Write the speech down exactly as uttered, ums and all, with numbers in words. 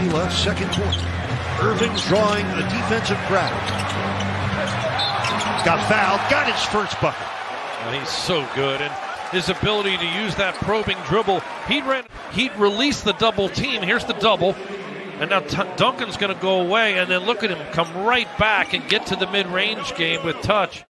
twenty left, second quarter. Irving's drawing a defensive crowd. Got fouled, got his first bucket. Well, he's so good, and his ability to use that probing dribble. He ran, he'd release the double team. Here's the double, and now T- Duncan's going to go away, and then look at him come right back and get to the mid-range game with touch.